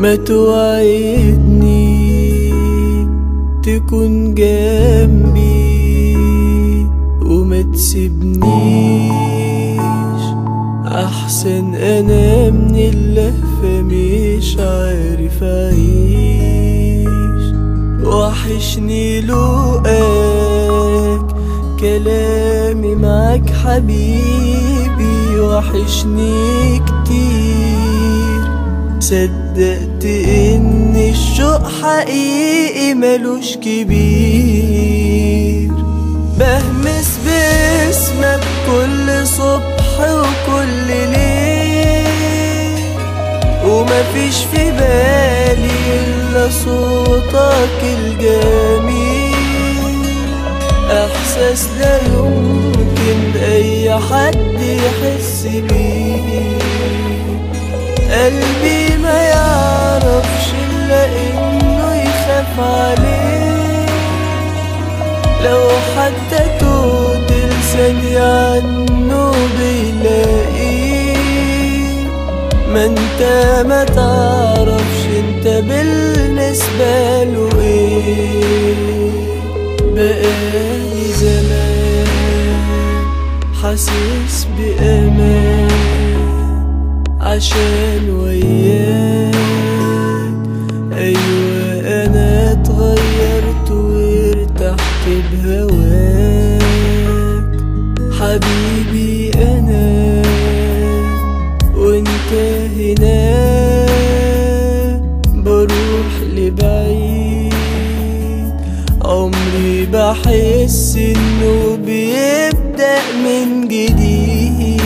ما توعدني تكون جنبي وما تسيبنيش، احسن انا من اللهفة مش عارف اعيش. وحشني لقاك كلامي معاك حبيبي، وحشني كتير. صدقت ان الشوق حقيقي ملوش كبير. بهمس باسمك كل صبح وكل ليل، ومفيش في بالي الا صوتك الجميل. احساس لا يمكن اي حد يحس بيه، قلبي ما يعرفش الا انه يخاف عليه. لو حتى تود لساني عنه بيلاقيه. ما انت ما تعرفش انت بالنسبة له ايه. بقالي زمان حاسس بأمان عشان وياك. أيوة أنا اتغيرت وارتحت بهواك حبيبي أنا، وانت هنا بروح لبعيد. عمري بحس انه بيبدأ من جديد.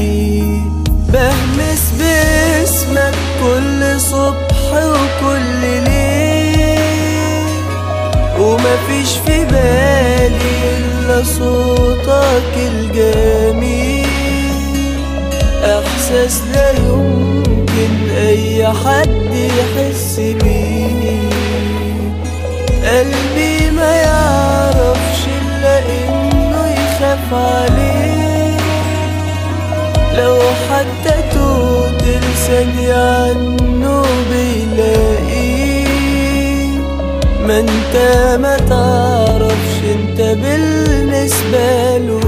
بهمس باسمك كل صبح وكل ليل، ومفيش في بالي الا صوتك الجميل. احساس لا يمكن اي حد يحس بيه، قلبي ما يعرفش الا انه يخاف عليه. لو حتى تود لساني عنه بيلاقيه. ما انت ما تعرفش انت بالنسبة له